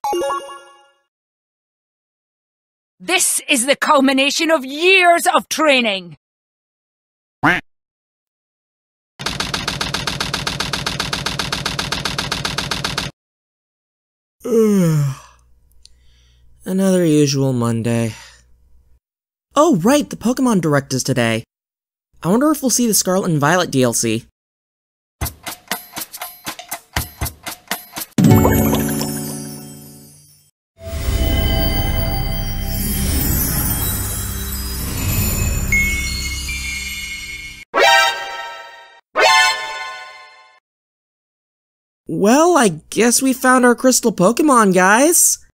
This is the culmination of years of training. Another usual Monday. Oh, right, the Pokemon Direct is today. I wonder if we'll see the Scarlet and Violet DLC. Well, I guess we found our crystal Pokemon, guys.